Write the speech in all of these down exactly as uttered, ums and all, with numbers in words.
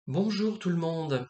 Bonjour tout le monde.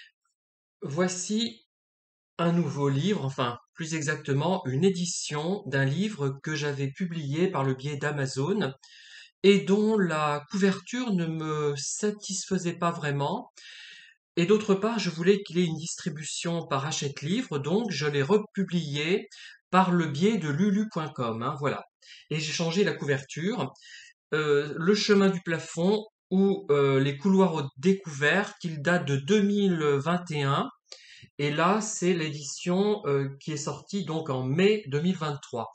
Voici un nouveau livre, enfin plus exactement une édition d'un livre que j'avais publié par le biais d'Amazon et dont la couverture ne me satisfaisait pas vraiment. Et d'autre part, je voulais qu'il ait une distribution par Hachette-Livre, donc je l'ai republié par le biais de lulu point com, hein, voilà. Et j'ai changé la couverture. Euh, Le chemin du plafond ou euh, Les couloirs au découvert, qu'il date de deux mille vingt et un. Et là, c'est l'édition euh, qui est sortie donc en mai deux mille vingt-trois.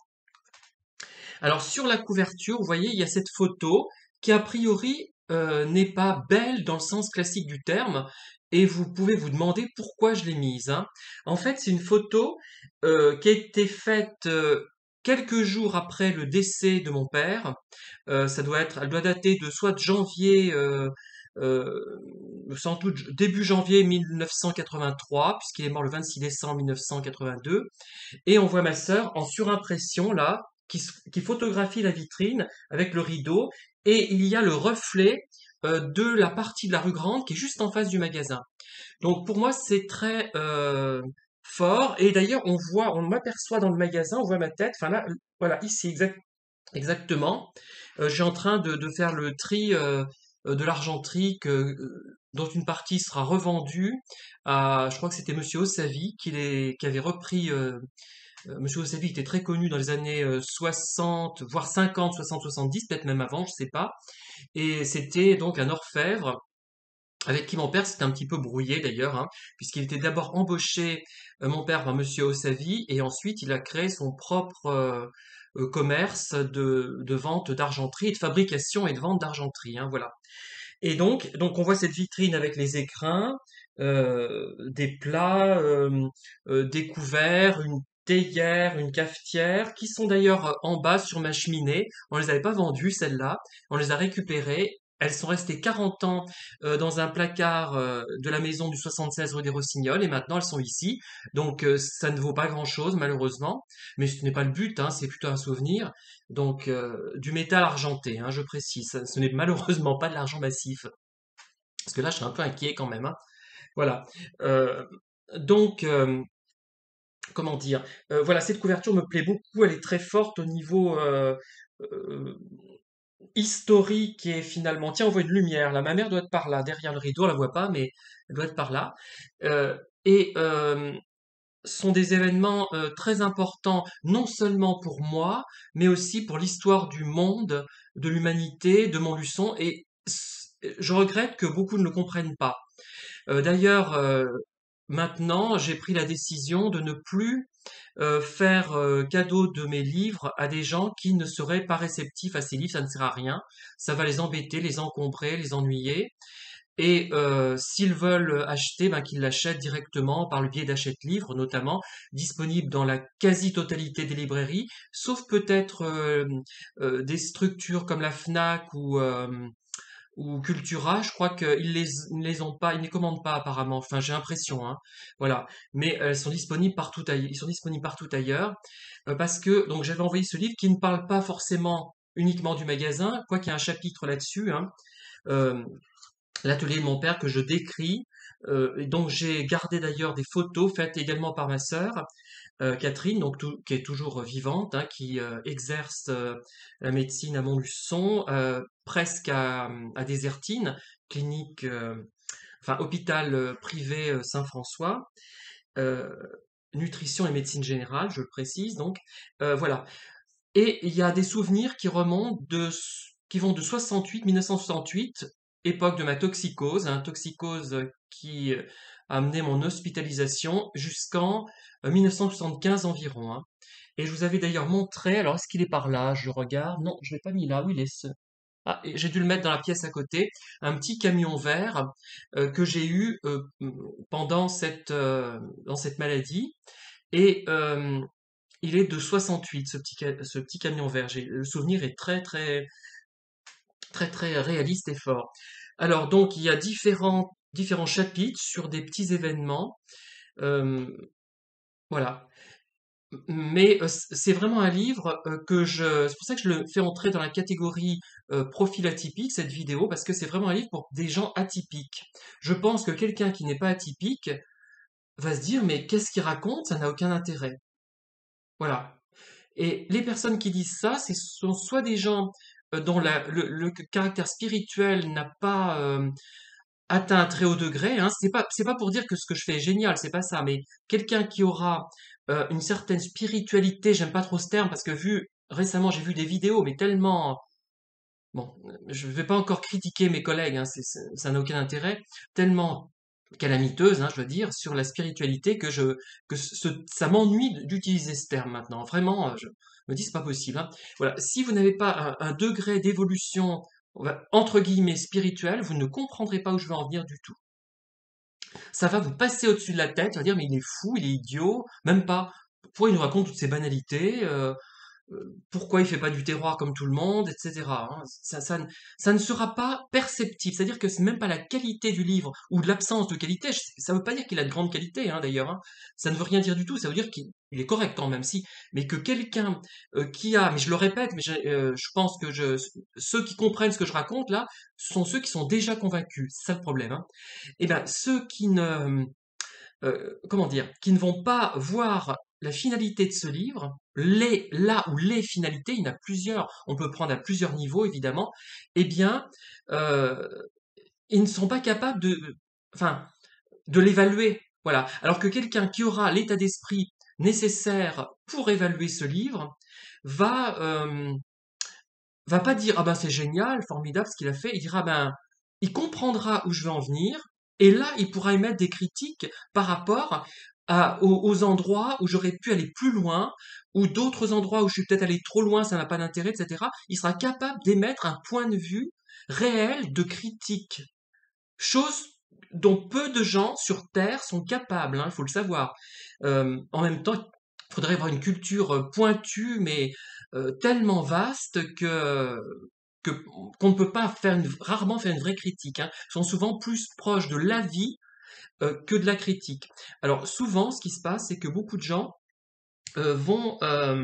Alors sur la couverture, vous voyez, il y a cette photo qui a priori euh, n'est pas belle dans le sens classique du terme, et vous pouvez vous demander pourquoi je l'ai mise, hein. En fait, c'est une photo euh, qui a été faite euh, quelques jours après le décès de mon père. Euh, ça doit être, elle doit dater de soit de janvier, euh, euh, sans doute début janvier mille neuf cent quatre-vingt-trois, puisqu'il est mort le vingt-six décembre mille neuf cent quatre-vingt-deux. Et on voit ma sœur en surimpression là, qui, qui photographie la vitrine avec le rideau, et il y a le reflet euh, de la partie de la rue Grande qui est juste en face du magasin. Donc pour moi c'est très euh, fort. Et d'ailleurs on voit, on m'aperçoit dans le magasin, on voit ma tête. Enfin là, voilà, ici exact, exactement. Euh, je suis en train de, de faire le tri euh, euh, de l'argenterie que, euh, dont une partie sera revendue à, je crois que c'était Monsieur Ossavi qui, les, qui avait repris. Euh, euh, Monsieur Ossavi était très connu dans les années euh, soixante, voire cinquante, soixante, soixante-dix, peut-être même avant, je sais pas. Et c'était donc un orfèvre avec qui mon père s'était un petit peu brouillé d'ailleurs, hein, puisqu'il était d'abord embauché, euh, mon père, par Monsieur Ossavi, et ensuite il a créé son propre euh, euh, commerce de, de vente d'argenterie et de fabrication et de vente d'argenterie, hein, voilà. Et donc, donc on voit cette vitrine avec les écrins, euh, des plats, euh, euh, des couverts, une théière, une cafetière, qui sont d'ailleurs euh, en bas sur ma cheminée. On les avait pas vendues, celles-là. On les a récupérées. Elles sont restées quarante ans euh, dans un placard euh, de la maison du soixante-seize rue des Rossignols et maintenant elles sont ici. Donc euh, ça ne vaut pas grand-chose malheureusement, mais ce n'est pas le but, hein, c'est plutôt un souvenir. Donc euh, du métal argenté, hein, je précise. Ce n'est malheureusement pas de l'argent massif. Parce que là, je suis un peu inquiet quand même, hein. Voilà. Euh, donc, euh, comment dire, euh, voilà, cette couverture me plaît beaucoup. Elle est très forte au niveau euh, euh, historique et finalement. Tiens, on voit une lumière. Là, ma mère doit être par là, derrière le rideau. On la voit pas, mais elle doit être par là. Euh, et euh, sont des événements euh, très importants, non seulement pour moi, mais aussi pour l'histoire du monde, de l'humanité, de Montluçon. Et je regrette que beaucoup ne le comprennent pas. Euh, D'ailleurs, euh, maintenant, j'ai pris la décision de ne plus euh, faire euh, cadeau de mes livres à des gens qui ne seraient pas réceptifs à ces livres. Ça ne sert à rien. Ça va les embêter, les encombrer, les ennuyer. Et euh, s'ils veulent acheter, ben, qu'ils l'achètent directement par le biais d'Achète Livres, notamment, disponible dans la quasi-totalité des librairies, sauf peut-être euh, euh, des structures comme la Fnac ou, euh, ou Cultura. Je crois qu'ils les, ils les ont pas, ils ne les commandent pas apparemment. Enfin, j'ai l'impression, hein. Voilà. Mais elles sont disponibles partout ailleurs. Ils sont disponibles partout ailleurs euh, parce que donc j'avais envoyé ce livre qui ne parle pas forcément uniquement du magasin, quoi qu'il y ait un chapitre là-dessus, hein. Euh, L'atelier de mon père que je décris, euh, et donc j'ai gardé d'ailleurs des photos faites également par ma sœur euh, Catherine, donc tout- qui est toujours vivante, hein, qui euh, exerce euh, la médecine à Montluçon, euh, presque à, à Désertine, clinique, euh, enfin hôpital euh, privé euh, Saint-François, euh, nutrition et médecine générale, je le précise. Donc euh, voilà. Et il y a des souvenirs qui remontent de, qui vont de soixante-huit, mille neuf cent soixante-huit, époque de ma toxicose, hein, toxicose qui euh, a amené mon hospitalisation jusqu'en euh, mille neuf cent soixante-quinze environ, hein. Et je vous avais d'ailleurs montré, alors est-ce qu'il est par là? Je regarde. Non, je l'ai pas mis là. Où il est ce... Ah, et j'ai dû le mettre dans la pièce à côté. Un petit camion vert euh, que j'ai eu euh, pendant cette, euh, dans cette maladie. Et euh, il est de soixante-huit, ce petit, ca- ce petit camion vert. J'ai- Le souvenir est très, très, très, très réaliste et fort. Alors, donc, il y a différents, différents chapitres sur des petits événements. Euh, voilà. mais euh, c- c'est vraiment un livre euh, que je... C'est pour ça que je le fais entrer dans la catégorie euh, profil atypique, cette vidéo, parce que c'est vraiment un livre pour des gens atypiques. Je pense que quelqu'un qui n'est pas atypique va se dire, mais qu'est-ce qu'il raconte? Ça n'a aucun intérêt. Voilà. Et les personnes qui disent ça, ce sont soit des gens euh, dont la- le, le caractère spirituel n'a pas euh, atteint un très haut degré, hein. C'est pas, c'est pas pour dire que ce que je fais est génial, c'est pas ça, mais quelqu'un qui aura euh, une certaine spiritualité, j'aime pas trop ce terme parce que vu récemment j'ai vu des vidéos, mais tellement, bon, je vais pas encore critiquer mes collègues, hein, c'est- c'est- ça n'a aucun intérêt, tellement calamiteuse, hein, je veux dire, sur la spiritualité que je, que ce, ça m'ennuie d'utiliser ce terme maintenant. Vraiment, euh, je me dis c'est pas possible, hein. Voilà, si vous n'avez pas un, un degré d'évolution on va- entre guillemets spirituel, vous ne comprendrez pas où je veux en venir du tout. Ça va vous passer au-dessus de la tête, vous allez dire mais il est fou, il est idiot, même pas. Pourquoi il nous raconte toutes ces banalités? euh, euh, pourquoi il fait pas du terroir comme tout le monde, et cetera, hein. Ça, ça, ne- ça ne sera pas perceptible. C'est-à-dire que c'est même pas la qualité du livre ou de l'absence de qualité. Je- Ça veut pas dire qu'il a de grande qualité, hein, d'ailleurs, hein. Ça ne veut rien dire du tout. Ça veut dire qu'il il est correct quand même, si. Mais que quelqu'un euh, qui a, mais je le répète, mais j'ai, euh, je pense que je, ceux qui comprennent ce que je raconte là, sont ceux qui sont déjà convaincus. C'est ça le problème, hein. Et ben ceux qui ne euh, comment dire, qui ne vont pas voir la finalité de ce livre, les, là où les finalités, il y en a plusieurs, on peut prendre à plusieurs niveaux évidemment, eh bien, euh, ils ne sont pas capables de, enfin, de l'évaluer. Voilà. Alors que quelqu'un qui aura l'état d'esprit nécessaire pour évaluer ce livre va, euh, va pas dire ah ben c'est génial, formidable ce qu'il a fait. Il dira ben il comprendra où je veux en venir et là il pourra émettre des critiques par rapport à- aux, aux endroits où j'aurais pu aller plus loin ou d'autres endroits où je suis peut-être allé trop loin, ça n'a pas d'intérêt, et cetera. Il sera capable d'émettre un point de vue réel de critique, chose dont peu de gens sur Terre sont capables, hein, il faut le savoir. Euh, en même temps, il faudrait avoir une culture euh, pointue, mais euh, tellement vaste que que qu'on ne peut pas faire une, rarement faire une vraie critique, hein. Ils sont souvent plus proches de l'avis euh, que de la critique. Alors souvent, ce qui se passe, c'est que beaucoup de gens euh, vont euh,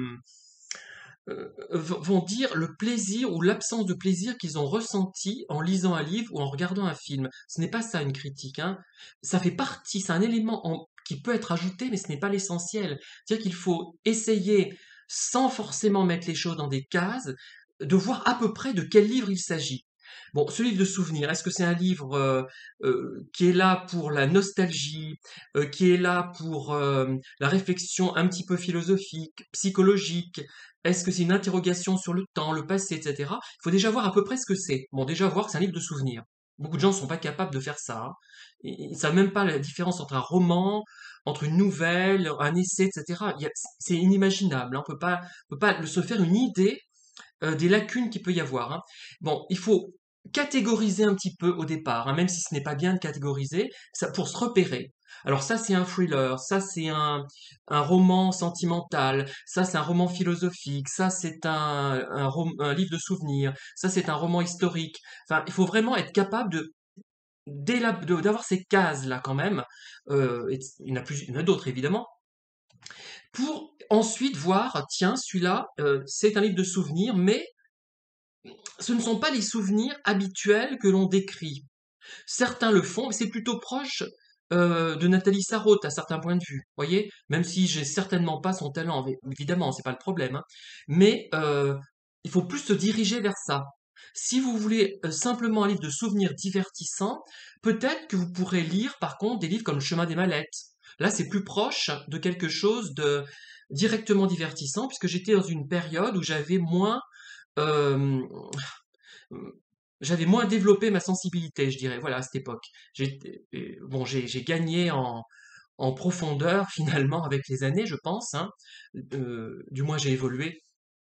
euh, vont dire le plaisir ou l'absence de plaisir qu'ils ont ressenti en lisant un livre ou en regardant un film. Ce n'est pas ça une critique, hein. Ça fait partie, c'est un élément en- qui peut être ajouté, mais ce n'est pas l'essentiel. C'est-à-dire qu'il faut essayer, sans forcément mettre les choses dans des cases, de voir à peu près de quel livre il s'agit. Bon, ce livre de souvenirs, est-ce que c'est un livre euh, euh, qui est là pour la nostalgie, euh, qui est là pour euh, la réflexion un petit peu philosophique, psychologique, est-ce que c'est une interrogation sur le temps, le passé, et cetera. Il faut déjà voir à peu près ce que c'est. Bon, déjà voir que c'est un livre de souvenirs. Beaucoup de gens ne sont pas capables de faire ça, hein. Ils ne savent même pas la différence entre un roman, entre une nouvelle, un essai, et cetera. Il y a- C'est inimaginable, hein. On peut pas, on peut pas se faire une idée euh, des lacunes qu'il peut y avoir, hein. Bon, il faut catégoriser un petit peu au départ, hein, même si ce n'est pas bien de catégoriser, ça, pour se repérer. Alors ça, c'est un thriller, ça, c'est un, un roman sentimental, ça, c'est un roman philosophique, ça, c'est un, un, rom- un livre de souvenirs, ça, c'est un roman historique. Enfin, il faut vraiment être capable de d'élab- de- d'avoir ces cases-là quand même. Euh, et il y en a plus, il y en a d'autres évidemment, pour ensuite voir, tiens, celui-là, euh, c'est un livre de souvenirs, mais ce ne sont pas les souvenirs habituels que l'on décrit. Certains le font, mais c'est plutôt proche euh, de Nathalie Sarraute à certains points de vue, voyez, même si j'ai certainement pas son talent, évidemment, c'est pas le problème, hein. Mais euh, il faut plus se diriger vers ça. Si vous voulez euh, simplement un livre de souvenirs divertissants, peut-être que vous pourrez lire par contre des livres comme Le Chemin des Mallettes. Là, c'est plus proche de quelque chose de directement divertissant, puisque j'étais dans une période où j'avais moins euh, j'avais moins développé ma sensibilité, je dirais, voilà, à cette époque. J'ai, euh, bon, j'ai, j'ai gagné en, en profondeur finalement avec les années, je pense, hein. Euh, du moins, j'ai évolué.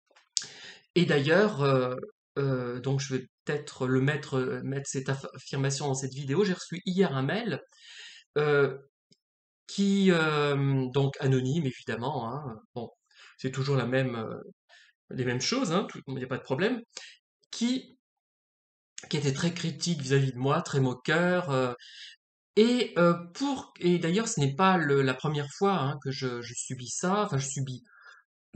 Et d'ailleurs, euh, euh, donc je vais peut-être le mettre, euh, mettre cette aff- affirmation dans cette vidéo. J'ai reçu hier un mail euh, qui, euh, donc anonyme évidemment, hein. Bon, c'est toujours la même, euh, les mêmes choses, hein, tout- il n'y a pas de problème, qui qui était très critique vis-à-vis de moi, très moqueur. euh, et euh, pour et d'ailleurs, ce n'est pas le- la première fois hein, que je, je subis ça. Enfin, je subis.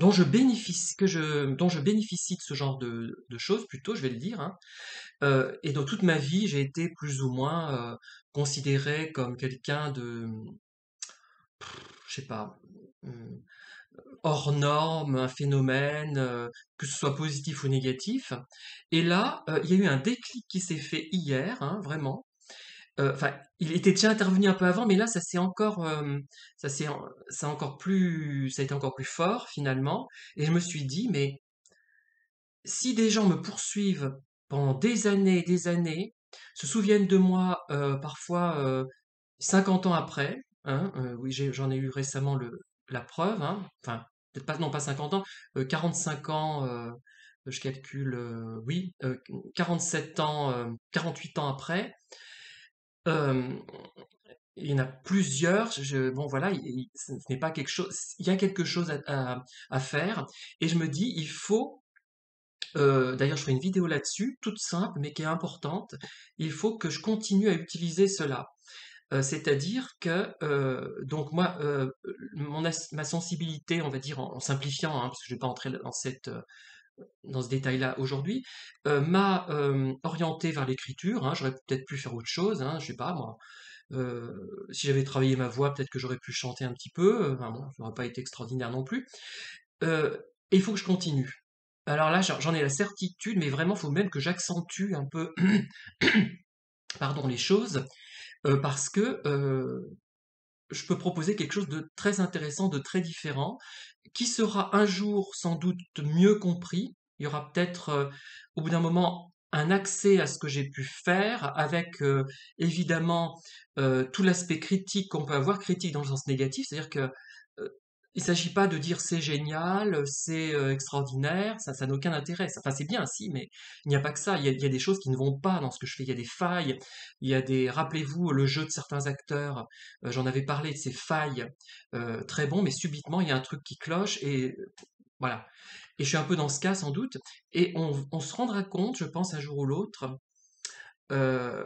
dont je bénéficie, que je, dont je bénéficie de ce genre de, de choses, plutôt, je vais le dire, hein. Euh, et dans toute ma vie, j'ai été plus ou moins euh, considéré comme quelqu'un de, je sais pas, hum, hors norme, un phénomène, euh, que ce soit positif ou négatif. Et là, euh, il y a eu un déclic qui s'est fait hier, hein, vraiment. Euh, Enfin, il était déjà intervenu un peu avant, mais là, ça s'est encore, euh, ça s'est, en- ça a encore plus, ça a été encore plus fort finalement. Et je me suis dit, mais si des gens me poursuivent pendant des années et des années, se souviennent de moi euh, parfois euh, cinquante ans après, hein, euh, oui, j'ai- j'en ai eu récemment le, la preuve, hein, enfin, peut-être pas, non pas cinquante ans, euh, quarante-cinq ans, euh, je calcule, euh, oui, euh, quarante-sept ans, euh, quarante-huit ans après, euh, il y en a plusieurs, je, bon voilà, il- il- ce n'est pas quelque chose, il y a quelque chose à, à- à faire, et je me dis, il faut, euh, d'ailleurs je ferai une vidéo là-dessus, toute simple, mais qui est importante, il faut que je continue à utiliser cela. Euh, c'est-à-dire que euh, donc moi euh, mon as- ma sensibilité, on va dire en, en simplifiant, hein, parce que je ne vais pas entrer dans cette euh, dans ce détail-là aujourd'hui, euh, m'a euh, orienté vers l'écriture. Hein. J'aurais peut-être pu faire autre chose, hein, je sais pas moi. Euh, si j'avais travaillé ma voix, peut-être que j'aurais pu chanter un petit peu. euh, Enfin bon, ça n'aurait pas été extraordinaire non plus. Euh, et il faut que je continue. Alors là, j'en j'en ai la certitude, mais vraiment, il faut même que j'accentue un peu, pardon, les choses, euh, parce que euh, je peux proposer quelque chose de très intéressant, de très différent, qui sera un jour sans doute mieux compris. Il y aura peut-être euh, au bout d'un moment un accès à ce que j'ai pu faire, avec euh, évidemment euh, tout l'aspect critique qu'on peut avoir, critique dans le sens négatif, c'est-à-dire que euh, il ne s'agit pas de dire c'est génial, c'est euh, extraordinaire, ça, ça n'a aucun intérêt. Enfin, c'est bien, si, mais il n'y a pas que ça. Il y a, il y a des choses qui ne vont pas dans ce que je fais. Il y a des failles. Il y a des. Rappelez-vous le jeu de certains acteurs. euh, J'en avais parlé de ces failles euh, très bons, mais subitement il y a un truc qui cloche et voilà. Et je suis un peu dans ce cas sans doute. Et on, on se rendra compte, je pense, un jour ou l'autre, euh,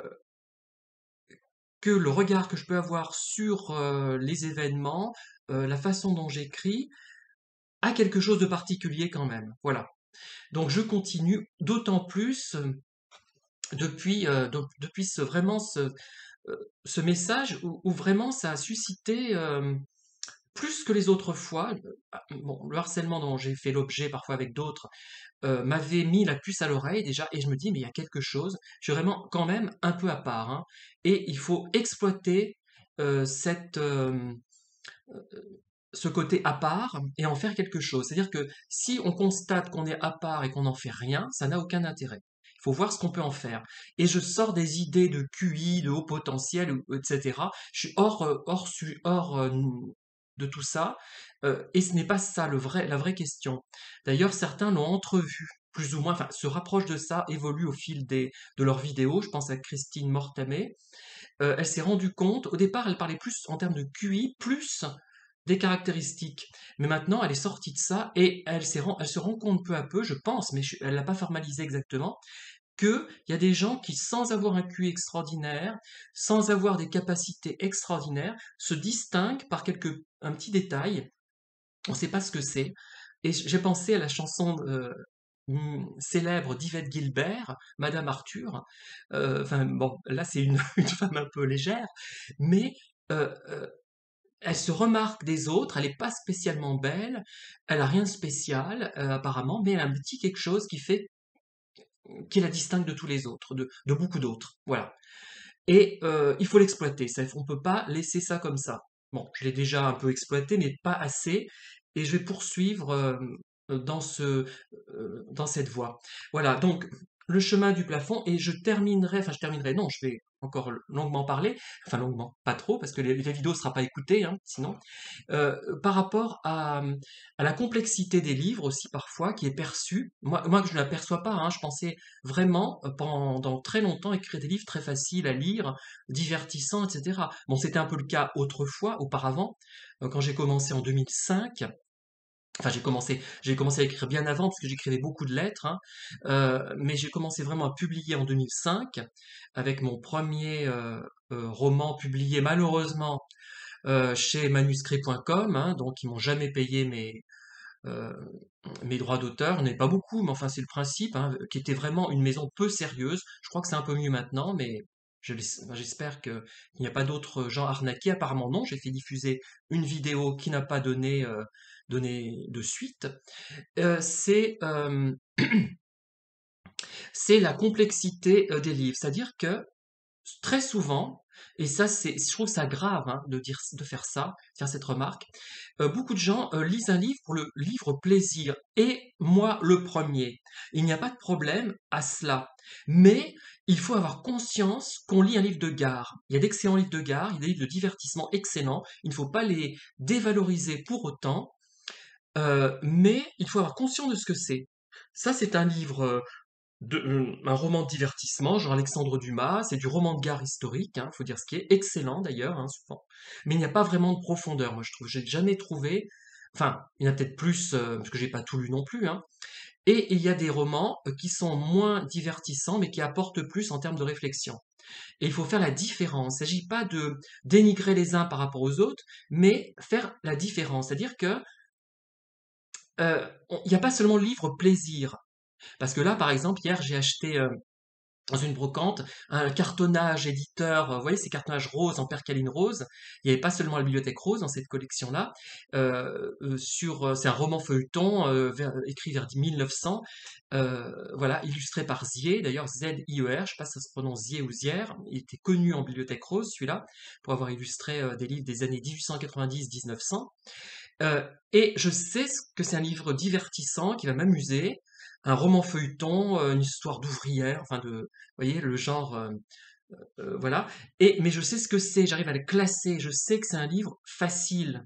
que le regard que je peux avoir sur euh, les événements, euh, la façon dont j'écris, a quelque chose de particulier quand même. Voilà. Donc je continue d'autant plus euh, depuis, euh, donc, depuis ce, vraiment ce, euh, ce message où, où vraiment ça a suscité euh, plus que les autres fois. Euh, bon, le harcèlement dont j'ai fait l'objet parfois avec d'autres euh, m'avait mis la puce à l'oreille déjà, et je me dis, mais il y a quelque chose, je suis vraiment quand même un peu à part, hein, et il faut exploiter euh, cette, euh, ce côté à part et en faire quelque chose. C'est-à-dire que si on constate qu'on est à part et qu'on n'en fait rien, ça n'a aucun intérêt. Il faut voir ce qu'on peut en faire. Et je sors des idées de Q I, de haut potentiel, et cetera. Je suis hors, euh, hors, su- hors euh, de tout ça. Euh, et ce n'est pas ça le vrai, la vraie question. D'ailleurs, certains l'ont entrevu, plus ou moins, enfin, se rapprochent de ça, évoluent au fil des, de leurs vidéos. Je pense à Christine Mortamé. Euh, elle s'est rendue compte, au départ, elle parlait plus en termes de Q I, plus des caractéristiques. Mais maintenant, elle est sortie de ça et elle, s'est ren- elle se rend compte peu à peu, je pense, mais je- elle l'a pas formalisé exactement, qu'il y a des gens qui, sans avoir un Q I extraordinaire, sans avoir des capacités extraordinaires, se distinguent par quelques, un petit détail. On ne sait pas ce que c'est. Et j'ai pensé à la chanson euh, hum, célèbre d'Yvette Guilbert, Madame Arthur. Euh, Enfin bon, là c'est une, une femme un peu légère, mais euh, euh, elle se remarque des autres, elle n'est pas spécialement belle, elle a rien de spécial euh, apparemment, mais elle a un petit quelque chose qui fait qui la distingue de tous les autres, de, de beaucoup d'autres. Voilà. Et euh, il faut l'exploiter. Ça, on peut pas laisser ça comme ça. Bon, je l'ai déjà un peu exploité, mais pas assez. Et je vais poursuivre euh, dans ce, euh, dans cette voie. Voilà. Donc, le chemin du plafond. Et je terminerai, enfin, je terminerai, non, je vais encore longuement parler. Enfin, longuement, pas trop, parce que les, les vidéos ne sera pas écoutées, hein, sinon. Euh, par rapport à, à la complexité des livres aussi, parfois, qui est perçue. Moi, moi que je ne l'aperçois pas, hein, je pensais vraiment, euh, pendant très longtemps, écrire des livres très faciles à lire, divertissants, et cetera. Bon, c'était un peu le cas autrefois, auparavant, euh, quand j'ai commencé en deux mille cinq. Enfin, j'ai commencé, j'ai commencé à écrire bien avant parce que j'écrivais beaucoup de lettres, hein, euh, mais j'ai commencé vraiment à publier en deux mille cinq avec mon premier euh, euh, roman publié malheureusement euh, chez manuscrit point com, hein, donc ils m'ont jamais payé mes, euh, mes droits d'auteur, on n'est pas beaucoup, mais enfin c'est le principe, hein, qui était vraiment une maison peu sérieuse. Je crois que c'est un peu mieux maintenant, mais je l'es- enfin, j'espère qu'il n'y a pas d'autres gens arnaqués. Apparemment non, j'ai fait diffuser une vidéo qui n'a pas donné, euh, donné de suite. Euh, c'est euh, c'est la complexité euh, des livres, c'est-à-dire que très souvent, et ça c'est, je trouve ça grave hein, de dire, de faire ça, faire cette remarque. Euh, beaucoup de gens euh, lisent un livre pour le livre plaisir, et moi le premier. Il n'y a pas de problème à cela, mais il faut avoir conscience qu'on lit un livre de gare. Il y a d'excellents livres de gare, il y a des livres de divertissement excellents. Il ne faut pas les dévaloriser pour autant, euh, mais il faut avoir conscience de ce que c'est. Ça, c'est un livre euh, de, euh, un roman de divertissement, genre Alexandre Dumas, c'est du roman de gare historique, hein, faut dire ce qui est excellent d'ailleurs, hein, souvent. Mais il n'y a pas vraiment de profondeur, moi je trouve. J'ai jamais trouvé, enfin, il y en a peut-être plus, euh, parce que j'ai pas tout lu non plus, hein. Et il y a des romans euh, qui sont moins divertissants, mais qui apportent plus en termes de réflexion. Et il faut faire la différence. Il ne s'agit pas de dénigrer les uns par rapport aux autres, mais faire la différence. C'est-à-dire que euh, on- il n'y a pas seulement le livre plaisir. Parce que là, par exemple, hier, j'ai acheté euh, dans une brocante, un cartonnage éditeur, euh, vous voyez ces cartonnages roses en percaline rose. Il n'y avait pas seulement la bibliothèque rose dans cette collection-là. Euh, euh, sur, euh, c'est un roman feuilleton euh, vers- écrit vers mille neuf cents, euh, voilà, illustré par Zier, d'ailleurs Z I E R, je ne sais pas si ça se prononce Zier ou Zier. Il était connu en bibliothèque rose, celui-là, pour avoir illustré euh, des livres des années mille huit cent quatre-vingt-dix à mille neuf cents. Euh, et je sais ce que c'est un livre divertissant qui va m'amuser, un roman feuilleton, euh, une histoire d'ouvrière, enfin de, vous voyez, le genre, euh, euh, voilà. Et mais je sais ce que c'est, j'arrive à le classer, je sais que c'est un livre facile.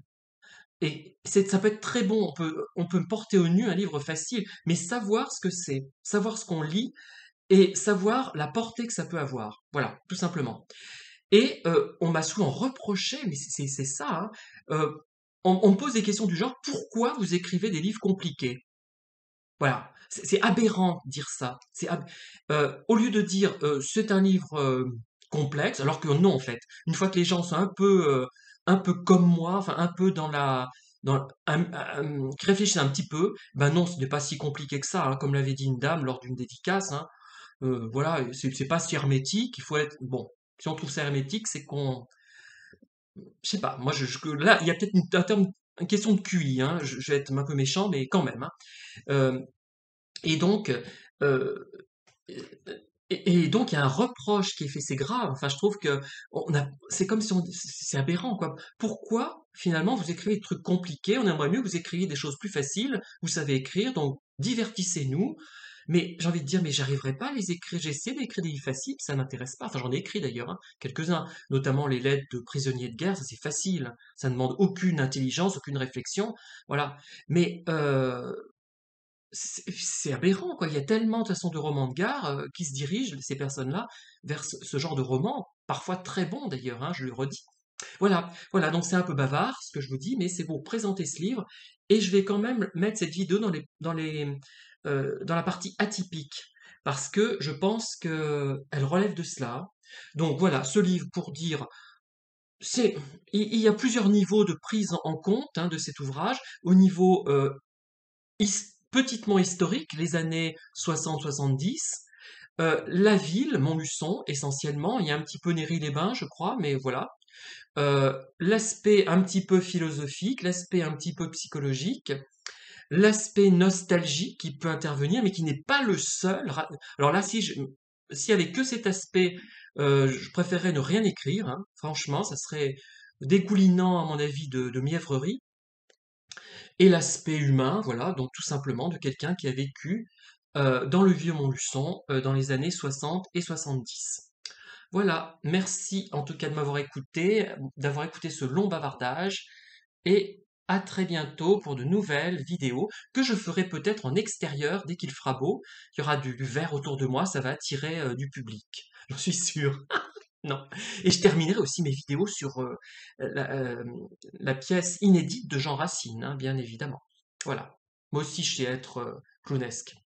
Et c'est, ça peut être très bon, on peut, on peut me porter au nu un livre facile, mais savoir ce que c'est, savoir ce qu'on lit et savoir la portée que ça peut avoir. Voilà, tout simplement. Et euh, on m'a souvent reproché, mais c'est c'est ça, hein, euh, on, on me pose des questions du genre, pourquoi vous écrivez des livres compliqués? Voilà, c'est c'est aberrant de dire ça. C'est ab- euh, au lieu de dire euh, c'est un livre euh, complexe, alors que non en fait. Une fois que les gens sont un peu, euh, un peu comme moi, enfin un peu dans la, dans un- un- qui réfléchissent un petit peu, ben non, ce n'est pas si compliqué que ça, hein, comme l'avait dit une dame lors d'une dédicace. Hein. Euh, voilà, c'est c'est pas si hermétique. Il faut être bon. Si on trouve ça hermétique, c'est qu'on, je sais pas. Moi, je, je- là, il y a peut-être une, un terme- une question de Q I. Hein, je, je vais être un peu méchant, mais quand même. Hein. Euh, et donc, euh, et, et donc, il y a un reproche qui est fait, c'est grave. Enfin, je trouve que on a, c'est comme si on, c'est aberrant, quoi. Pourquoi, finalement, vous écrivez des trucs compliqués? On aimerait mieux que vous écriviez des choses plus faciles. Vous savez écrire, donc divertissez-nous. Mais j'ai envie de dire, mais j'arriverai pas à les écrire. J'essaie d'écrire des livres faciles, ça m'intéresse pas. Enfin, j'en ai écrit d'ailleurs, hein, quelques-uns, notamment les lettres de prisonniers de guerre. Ça, c'est facile. Ça ne demande aucune intelligence, aucune réflexion. Voilà. Mais euh, c'est c'est aberrant, quoi. Il y a tellement, de toute façon, de romans de gare euh, qui se dirigent, ces personnes-là, vers ce, ce genre de roman, parfois très bon d'ailleurs, hein, je le redis. Voilà, voilà, donc c'est un peu bavard ce que je vous dis, mais c'est pour présenter ce livre, et je vais quand même mettre cette vidéo dans les, dans les, euh, dans la partie atypique, parce que je pense que elle relève de cela. Donc voilà, ce livre pour dire, c'est, il, il y a plusieurs niveaux de prise en compte hein, de cet ouvrage, au niveau euh, his- petitement historique, les années soixante soixante-dix. Euh, la ville, Montluçon, essentiellement. Il y a un petit peu Néry-les-Bains, je crois, mais voilà. Euh, l'aspect un petit peu philosophique, l'aspect un petit peu psychologique, l'aspect nostalgique qui peut intervenir, mais qui n'est pas le seul. Ra- Alors là, si je, s'il y avait que cet aspect, euh, je préférerais ne rien écrire. Hein. Franchement, ça serait dégoulinant, à mon avis, de, de mièvrerie. Et l'aspect humain, voilà, donc tout simplement de quelqu'un qui a vécu euh, dans le vieux Montluçon euh, dans les années soixante et soixante-dix. Voilà, merci en tout cas de m'avoir écouté, d'avoir écouté ce long bavardage, et à très bientôt pour de nouvelles vidéos que je ferai peut-être en extérieur dès qu'il fera beau. Il y aura du, du vert autour de moi, ça va attirer euh, du public, j'en suis sûr. Non. Et je terminerai aussi mes vidéos sur euh, la, euh, la pièce inédite de Jean Racine, hein, bien évidemment. Voilà. Moi aussi, je sais être euh, clownesque.